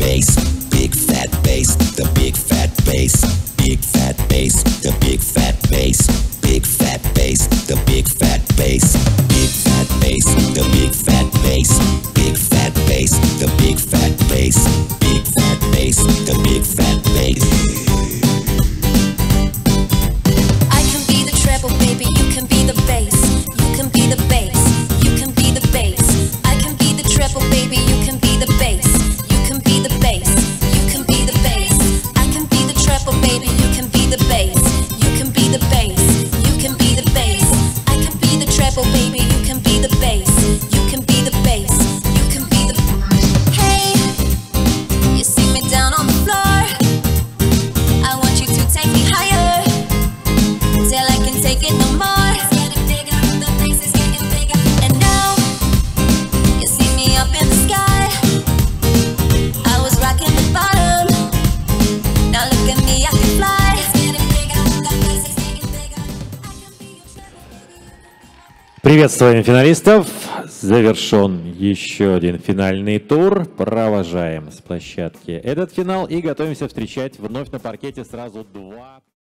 bass, big fat bass, the big fat bass, big fat bass, the big fat bass, big fat bass, the big fat bass, big fat bass, the big fat bass, big fat bass, the big fat bass, big fat bass, the big fat bass. I can be the treble, baby, you can be the bass. You can be the bass, you can be the bass. I can be the treble, baby, you can be the bass. You can be the bass, you can be the bass. I can be the treble, baby, you can be the bass. You can be the bass, you can be the bass. I can be the treble, baby, you can be the bass. You can be the bass, you can be the. Hey, you see me down on the floor. I want you to take me higher till I can take it no more. It's getting bigger, the bass is getting bigger. And now you see me up in the sky. I was rocking the bottom. Now look at me, I can fly. It's getting bigger, the bass is getting bigger. I can be your treble. Приветствуем финалистов. Завершен еще один финальный тур. Провожаем с площадки этот финал и готовимся встречать вновь на паркете сразу два.